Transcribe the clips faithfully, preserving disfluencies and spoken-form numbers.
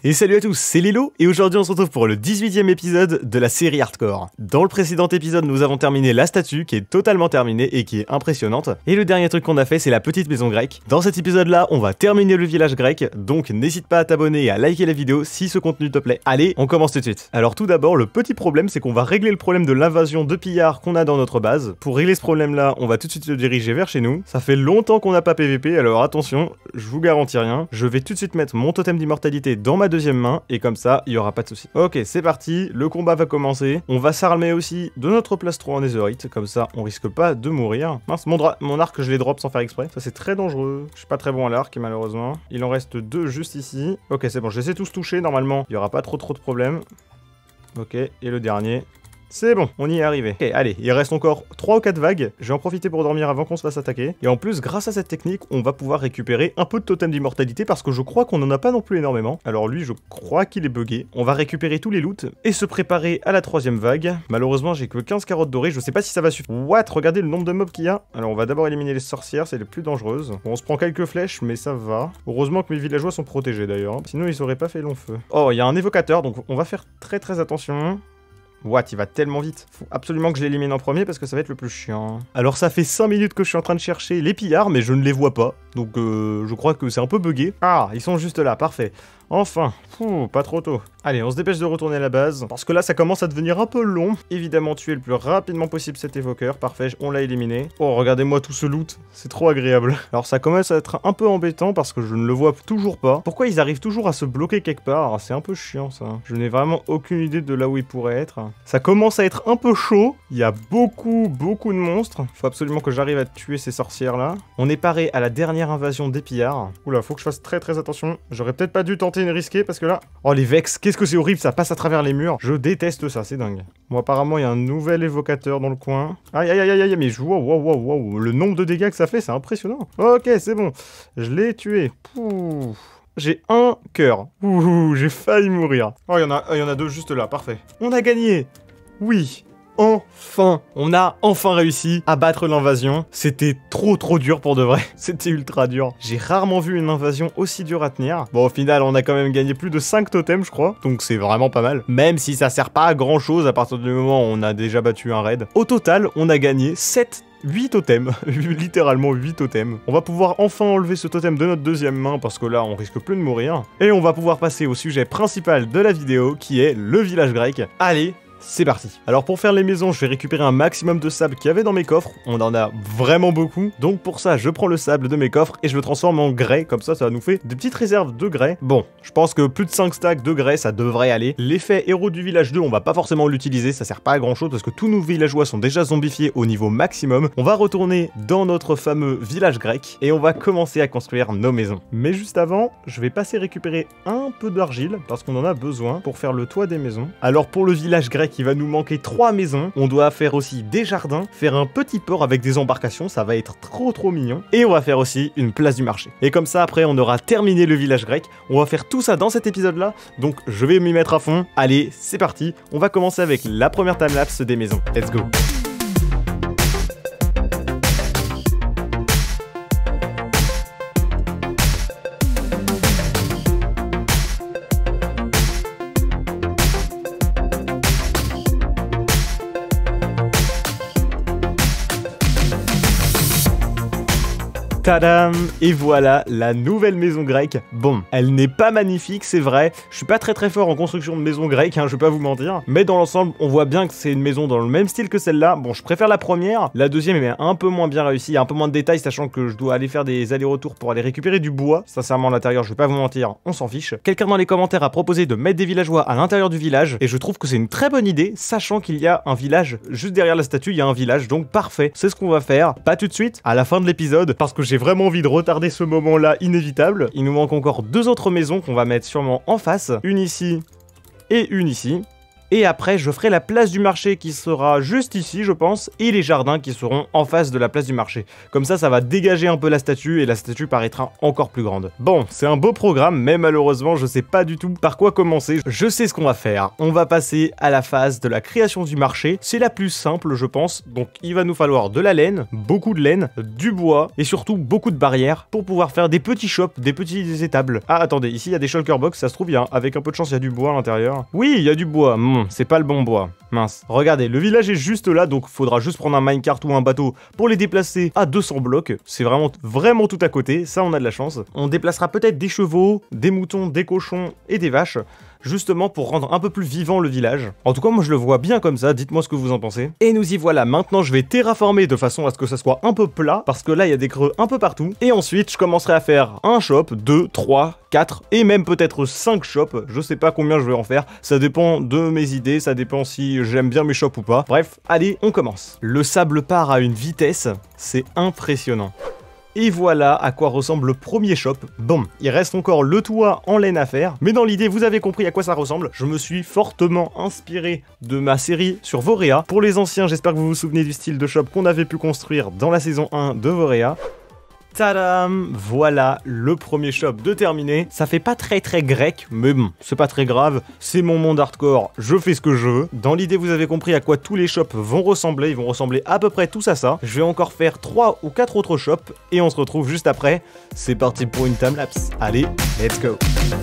Et salut à tous, c'est Lilo, et aujourd'hui on se retrouve pour le dix-huitième épisode de la série Hardcore. Dans le précédent épisode, nous avons terminé la statue, qui est totalement terminée et qui est impressionnante. Et le dernier truc qu'on a fait, c'est la petite maison grecque. Dans cet épisode-là, on va terminer le village grec, donc n'hésite pas à t'abonner et à liker la vidéo si ce contenu te plaît. Allez, on commence tout de suite. Alors tout d'abord, le petit problème, c'est qu'on va régler le problème de l'invasion de pillards qu'on a dans notre base. Pour régler ce problème-là, on va tout de suite se diriger vers chez nous. Ça fait longtemps qu'on n'a pas P V P, alors attention, je vous garantis rien. Je vais tout de suite mettre mon totem d'immortalité dans ma deuxième main, et comme ça, il n'y aura pas de souci. Ok, c'est parti, le combat va commencer. On va s'armer aussi de notre plastron en netherite, comme ça, on risque pas de mourir. Mince, mon, mon arc, je les drop sans faire exprès. Ça, c'est très dangereux. Je suis pas très bon à l'arc, malheureusement. Il en reste deux juste ici. Ok, c'est bon, je les ai tous touchés, normalement. Il n'y aura pas trop trop de problèmes. Ok, et le dernier... C'est bon, on y est arrivé. Ok, allez, il reste encore trois ou quatre vagues. Je vais en profiter pour dormir avant qu'on se fasse attaquer. Et en plus, grâce à cette technique, on va pouvoir récupérer un peu de totem d'immortalité parce que je crois qu'on en a pas non plus énormément. Alors lui, je crois qu'il est buggé. On va récupérer tous les loots et se préparer à la troisième vague. Malheureusement, j'ai que quinze carottes dorées. Je sais pas si ça va suffire. What? Regardez le nombre de mobs qu'il y a. Alors on va d'abord éliminer les sorcières, c'est les plus dangereuses. Bon, on se prend quelques flèches, mais ça va. Heureusement que mes villageois sont protégés d'ailleurs. Sinon, ils auraient pas fait long feu. Oh, il y a un évocateur, donc on va faire très très attention. What, il va tellement vite. Faut absolument que je l'élimine en premier parce que ça va être le plus chiant. Alors ça fait cinq minutes que je suis en train de chercher les pillards, mais je ne les vois pas. Donc euh, je crois que c'est un peu bugué. Ah, ils sont juste là, parfait. Enfin, Pouh, pas trop tôt. Allez, on se dépêche de retourner à la base, parce que là, ça commence à devenir un peu long. Évidemment, tuer le plus rapidement possible cet évoqueur. Parfait, on l'a éliminé. Oh, regardez-moi tout ce loot. C'est trop agréable. Alors, ça commence à être un peu embêtant, parce que je ne le vois toujours pas. Pourquoi ils arrivent toujours à se bloquer quelque part? C'est un peu chiant, ça. Je n'ai vraiment aucune idée de là où ils pourraient être. Ça commence à être un peu chaud. Il y a beaucoup, beaucoup de monstres. Il faut absolument que j'arrive à tuer ces sorcières-là. On est paré à la dernière invasion des pillards. Oula, faut que je fasse très, très attention. J'aurais peut-être pas dû tenter une risquée, parce que là... Oh, les Vex, qu'est-ce que c'est horrible, ça passe à travers les murs. Je déteste ça, c'est dingue. Bon, apparemment, il y a un nouvel évocateur dans le coin. Aïe, aïe, aïe, aïe, mais je vois, wow, wow, wow, le nombre de dégâts que ça fait, c'est impressionnant. Ok, c'est bon. Je l'ai tué. Pouh. J'ai un cœur. Ouh, j'ai failli mourir. Oh, il y en a, il y en a deux juste là, parfait. On a gagné. Oui. Enfin, on a enfin réussi à battre l'invasion. C'était trop trop dur pour de vrai. C'était ultra dur. J'ai rarement vu une invasion aussi dure à tenir. Bon, au final, on a quand même gagné plus de cinq totems, je crois. Donc c'est vraiment pas mal. Même si ça sert pas à grand chose à partir du moment où on a déjà battu un raid. Au total, on a gagné sept... huit totems, littéralement huit totems. On va pouvoir enfin enlever ce totem de notre deuxième main parce que là on risque plus de mourir. Et on va pouvoir passer au sujet principal de la vidéo qui est le village grec. Allez, c'est parti. Alors pour faire les maisons, je vais récupérer un maximum de sable qu'il y avait dans mes coffres. On en a vraiment beaucoup. Donc pour ça, je prends le sable de mes coffres et je le transforme en grès. Comme ça, ça nous fait des petites réserves de grès. Bon, je pense que plus de cinq stacks de grès, ça devrait aller. L'effet héros du village deux, on va pas forcément l'utiliser. Ça sert pas à grand chose parce que tous nos villageois sont déjà zombifiés au niveau maximum. On va retourner dans notre fameux village grec et on va commencer à construire nos maisons. Mais juste avant, je vais passer récupérer un peu d'argile parce qu'on en a besoin pour faire le toit des maisons. Alors pour le village grec, il va nous manquer trois maisons. On doit faire aussi des jardins, faire un petit port avec des embarcations, ça va être trop trop mignon. Et on va faire aussi une place du marché. Et comme ça, après, on aura terminé le village grec. On va faire tout ça dans cet épisode-là, donc je vais m'y mettre à fond. Allez, c'est parti. On va commencer avec la première timelapse des maisons. Let's go. Tadam! Et voilà la nouvelle maison grecque. Bon, elle n'est pas magnifique, c'est vrai. Je suis pas très très fort en construction de maison grecque, hein, je vais pas vous mentir. Mais dans l'ensemble, on voit bien que c'est une maison dans le même style que celle-là. Bon, je préfère la première. La deuxième est un peu moins bien réussie, il y a un peu moins de détails, sachant que je dois aller faire des allers-retours pour aller récupérer du bois. Sincèrement, à l'intérieur, je vais pas vous mentir, on s'en fiche. Quelqu'un dans les commentaires a proposé de mettre des villageois à l'intérieur du village, et je trouve que c'est une très bonne idée, sachant qu'il y a un village juste derrière la statue, il y a un village, donc parfait. C'est ce qu'on va faire. Pas tout de suite, à la fin de l'épisode, parce que j'ai vraiment envie de retarder ce moment-là inévitable. Il nous manque encore deux autres maisons qu'on va mettre sûrement en face. Une ici et une ici. Et après, je ferai la place du marché qui sera juste ici, je pense, et les jardins qui seront en face de la place du marché. Comme ça, ça va dégager un peu la statue et la statue paraîtra encore plus grande. Bon, c'est un beau programme, mais malheureusement, je sais pas du tout par quoi commencer. Je sais ce qu'on va faire. On va passer à la phase de la création du marché. C'est la plus simple, je pense. Donc, il va nous falloir de la laine, beaucoup de laine, du bois et surtout beaucoup de barrières pour pouvoir faire des petits shops, des petites étables. Ah, attendez, ici, il y a des shulker box, ça se trouve, il y a, avec un peu de chance, il y a du bois à l'intérieur. Oui, il y a du bois. Mmh, c'est pas le bon bois. Mince. Regardez, le village est juste là, donc faudra juste prendre un minecart ou un bateau pour les déplacer à deux cents blocs. C'est vraiment, vraiment tout à côté. Ça, on a de la chance. On déplacera peut-être des chevaux, des moutons, des cochons et des vaches, justement pour rendre un peu plus vivant le village. En tout cas, moi je le vois bien comme ça, dites-moi ce que vous en pensez. Et nous y voilà, maintenant je vais terraformer de façon à ce que ça soit un peu plat, parce que là il y a des creux un peu partout. Et ensuite, je commencerai à faire un shop, deux, trois, quatre, et même peut-être cinq shops. Je sais pas combien je vais en faire, ça dépend de mes idées, ça dépend si j'aime bien mes shops ou pas. Bref, allez, on commence. Le sable part à une vitesse, c'est impressionnant. Et voilà à quoi ressemble le premier shop. Bon, il reste encore le toit en laine à faire, mais dans l'idée, vous avez compris à quoi ça ressemble. Je me suis fortement inspiré de ma série sur Vorea. Pour les anciens, j'espère que vous vous souvenez du style de shop qu'on avait pu construire dans la saison un de Vorea. Tadam! Voilà le premier shop de terminé. Ça fait pas très très grec, mais bon, c'est pas très grave. C'est mon monde hardcore, je fais ce que je veux. Dans l'idée, vous avez compris à quoi tous les shops vont ressembler. Ils vont ressembler à peu près tous à ça. Je vais encore faire trois ou quatre autres shops et on se retrouve juste après. C'est parti pour une timelapse. Allez, let's go!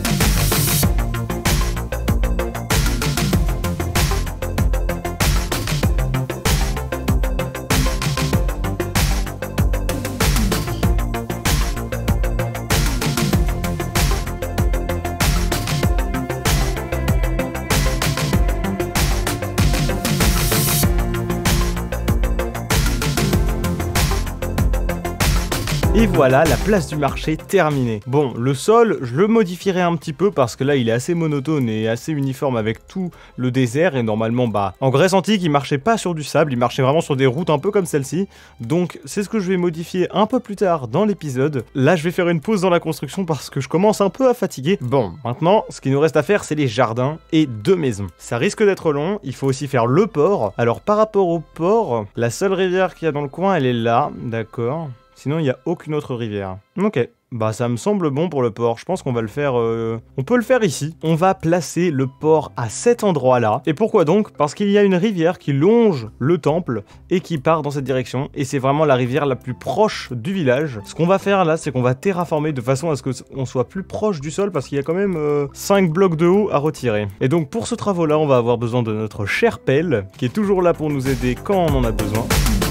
Et voilà, la place du marché terminée. Bon, le sol, je le modifierai un petit peu parce que là, il est assez monotone et assez uniforme avec tout le désert. Et normalement, bah, en Grèce antique, il marchait pas sur du sable, il marchait vraiment sur des routes un peu comme celle-ci. Donc, c'est ce que je vais modifier un peu plus tard dans l'épisode. Là, je vais faire une pause dans la construction parce que je commence un peu à fatiguer. Bon, maintenant, ce qu'il nous reste à faire, c'est les jardins et deux maisons. Ça risque d'être long, il faut aussi faire le port. Alors, par rapport au port, la seule rivière qu'il y a dans le coin, elle est là, d'accord. Sinon, il n'y a aucune autre rivière. Ok. Bah, ça me semble bon pour le port. Je pense qu'on va le faire... Euh... On peut le faire ici. On va placer le port à cet endroit-là. Et pourquoi donc? Parce qu'il y a une rivière qui longe le temple et qui part dans cette direction. Et c'est vraiment la rivière la plus proche du village. Ce qu'on va faire là, c'est qu'on va terraformer de façon à ce qu'on soit plus proche du sol parce qu'il y a quand même euh, cinq blocs de haut à retirer. Et donc, pour ce travaux-là, on va avoir besoin de notre chère pelle qui est toujours là pour nous aider quand on en a besoin.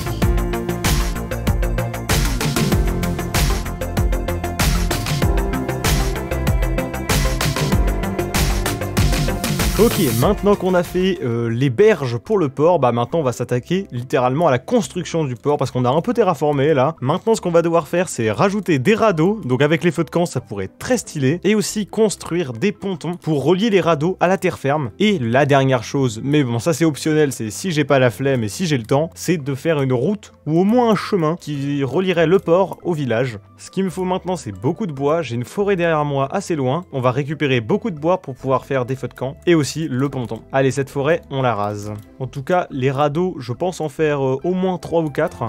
Ok, maintenant qu'on a fait euh, les berges pour le port, bah maintenant on va s'attaquer littéralement à la construction du port parce qu'on a un peu terraformé là. Maintenant ce qu'on va devoir faire c'est rajouter des radeaux, donc avec les feux de camp ça pourrait être très stylé, et aussi construire des pontons pour relier les radeaux à la terre ferme. Et la dernière chose, mais bon ça c'est optionnel, c'est si j'ai pas la flemme et si j'ai le temps, c'est de faire une route ou au moins un chemin qui relierait le port au village. Ce qu'il me faut maintenant c'est beaucoup de bois, j'ai une forêt derrière moi assez loin, on va récupérer beaucoup de bois pour pouvoir faire des feux de camp et aussi le ponton. Allez, cette forêt, on la rase. En tout cas, les radeaux, je pense en faire euh, au moins trois ou quatre.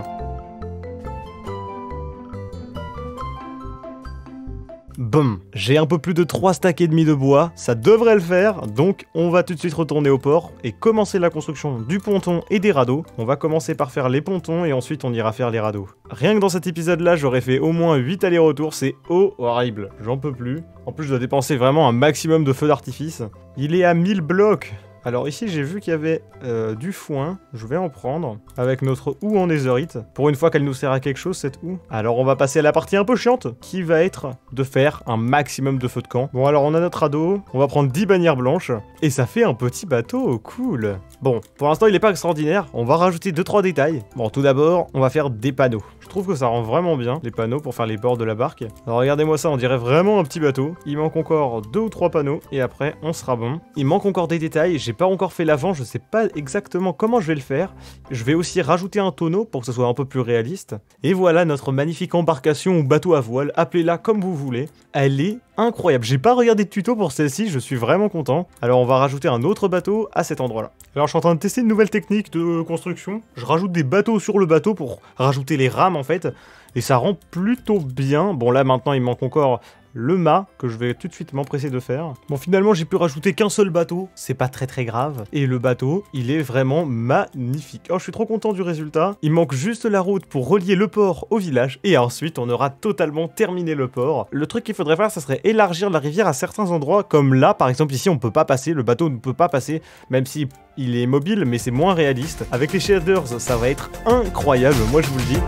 Boum, j'ai un peu plus de trois stacks et demi de bois, ça devrait le faire, donc on va tout de suite retourner au port et commencer la construction du ponton et des radeaux. On va commencer par faire les pontons et ensuite on ira faire les radeaux. Rien que dans cet épisode-là, j'aurais fait au moins huit allers-retours, c'est horrible, j'en peux plus. En plus, je dois dépenser vraiment un maximum de feux d'artifice. Il est à mille blocs. Alors ici j'ai vu qu'il y avait euh, du foin, je vais en prendre, avec notre houe en netherite, pour une fois qu'elle nous sert à quelque chose cette houe. Alors on va passer à la partie un peu chiante, qui va être de faire un maximum de feux de camp. Bon alors on a notre radeau, on va prendre dix bannières blanches, et ça fait un petit bateau, cool. Bon, pour l'instant il n'est pas extraordinaire, on va rajouter deux trois détails. Bon tout d'abord, on va faire des panneaux. Je trouve que ça rend vraiment bien, les panneaux pour faire les bords de la barque. Alors regardez-moi ça, on dirait vraiment un petit bateau. Il manque encore deux ou trois panneaux, et après on sera bon. Il manque encore des détails, j'ai pas encore fait l'avant, je sais pas exactement comment je vais le faire. Je vais aussi rajouter un tonneau pour que ce soit un peu plus réaliste. Et voilà notre magnifique embarcation ou bateau à voile, appelez-la comme vous voulez. Elle est incroyable. J'ai pas regardé de tuto pour celle-ci, je suis vraiment content. Alors on va rajouter un autre bateau à cet endroit-là. Alors je suis en train de tester une nouvelle technique de construction. Je rajoute des bateaux sur le bateau pour rajouter les rames en fait. Et ça rend plutôt bien. Bon là maintenant il manque encore le mât que je vais tout de suite m'empresser de faire. Bon finalement j'ai pu rajouter qu'un seul bateau, c'est pas très très grave. Et le bateau, il est vraiment magnifique. Oh je suis trop content du résultat. Il manque juste la route pour relier le port au village. Et ensuite on aura totalement terminé le port. Le truc qu'il faudrait faire, ça serait élargir la rivière à certains endroits. Comme là par exemple ici on peut pas passer, le bateau ne peut pas passer. Même si il est mobile mais c'est moins réaliste. Avec les shaders ça va être incroyable, moi je vous le dis.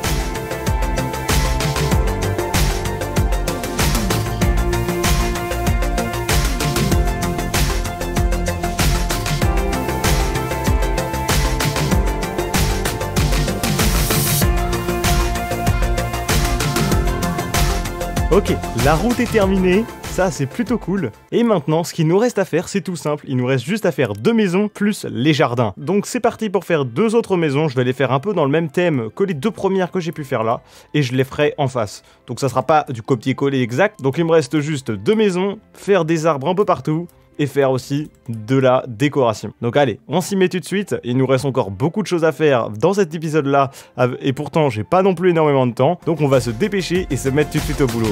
Ok, la route est terminée, ça c'est plutôt cool. Et maintenant, ce qu'il nous reste à faire, c'est tout simple, il nous reste juste à faire deux maisons plus les jardins. Donc c'est parti pour faire deux autres maisons, je vais les faire un peu dans le même thème que les deux premières que j'ai pu faire là, et je les ferai en face. Donc ça sera pas du copier-coller exact, donc il me reste juste deux maisons, faire des arbres un peu partout, et faire aussi de la décoration. Donc allez, on s'y met tout de suite, il nous reste encore beaucoup de choses à faire dans cet épisode-là, et pourtant j'ai pas non plus énormément de temps, donc on va se dépêcher et se mettre tout de suite au boulot.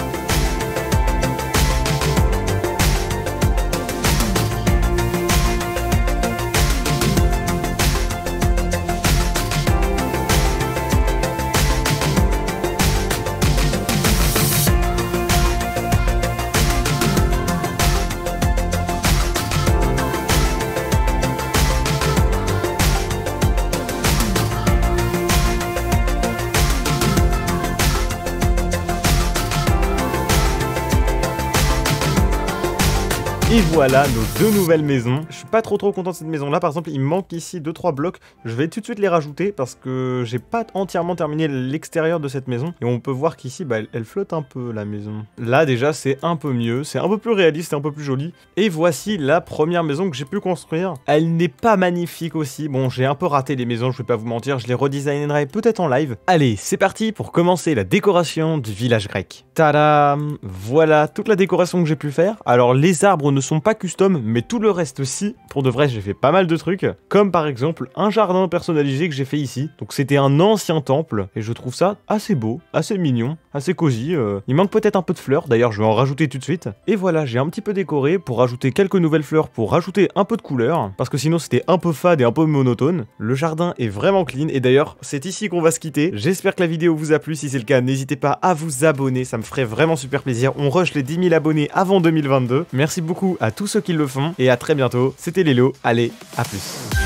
Et voilà nos deux nouvelles maisons. Je suis pas trop trop content de cette maison là. Par exemple il me manque ici deux trois blocs. Je vais tout de suite les rajouter parce que j'ai pas entièrement terminé l'extérieur de cette maison. Et on peut voir qu'ici bah, elle, elle flotte un peu la maison. Là déjà c'est un peu mieux. C'est un peu plus réaliste, c'est un peu plus joli. Et voici la première maison que j'ai pu construire. Elle n'est pas magnifique aussi. Bon j'ai un peu raté les maisons, je vais pas vous mentir. Je les redesignerai peut-être en live. Allez c'est parti pour commencer la décoration du village grec. Tadam! Voilà toute la décoration que j'ai pu faire. Alors les arbres ne sont pas custom, mais tout le reste si. Pour de vrai, j'ai fait pas mal de trucs, comme par exemple un jardin personnalisé que j'ai fait ici. Donc c'était un ancien temple, et je trouve ça assez beau, assez mignon, assez cosy. Euh, il manque peut-être un peu de fleurs, d'ailleurs je vais en rajouter tout de suite. Et voilà, j'ai un petit peu décoré pour rajouter quelques nouvelles fleurs, pour rajouter un peu de couleur, parce que sinon c'était un peu fade et un peu monotone. Le jardin est vraiment clean, et d'ailleurs c'est ici qu'on va se quitter. J'espère que la vidéo vous a plu, si c'est le cas, n'hésitez pas à vous abonner, ça me ferait vraiment super plaisir. On rush les dix mille abonnés avant deux mille vingt-deux. Merci beaucoup à tous ceux qui le font, et à très bientôt. C'était Lélo, allez, à plus.